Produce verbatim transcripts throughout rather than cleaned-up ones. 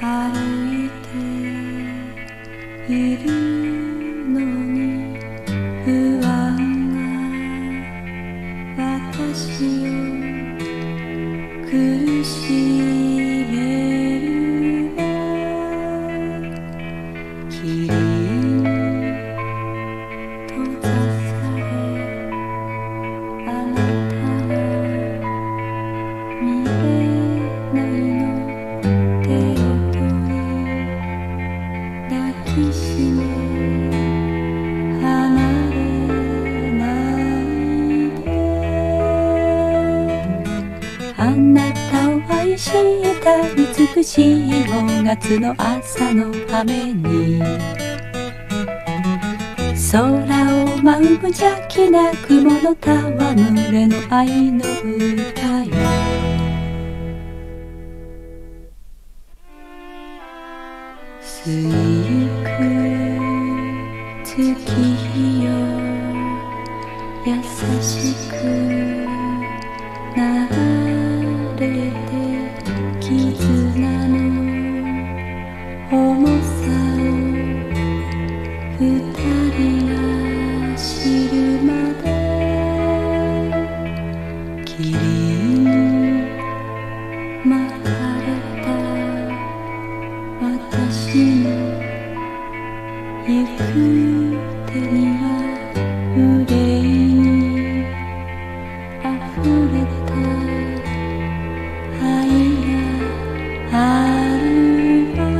歩いているのに不安が私を苦しめるわ。霧に閉ざされあなたが見えないの手を取り抱きしめ離れないで。あなたを愛した美しいごがつの朝の雨に空を舞う無邪気な雲の戯れの愛の歌よ。過ぎゆく月よ優しくなれて絆の重さを二人が知るまで。霧に巻かれた私の行く手には憂いにあふれた愛があるわ。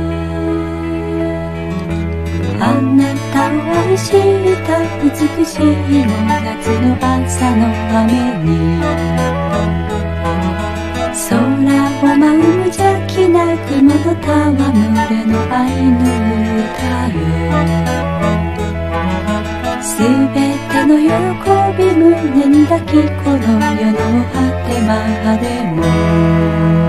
あなたを愛した美しいごがつの朝の雨に空を舞う無邪気な雲の戯れの愛の歌よ。すべての喜び胸に抱きこの世の果てまでも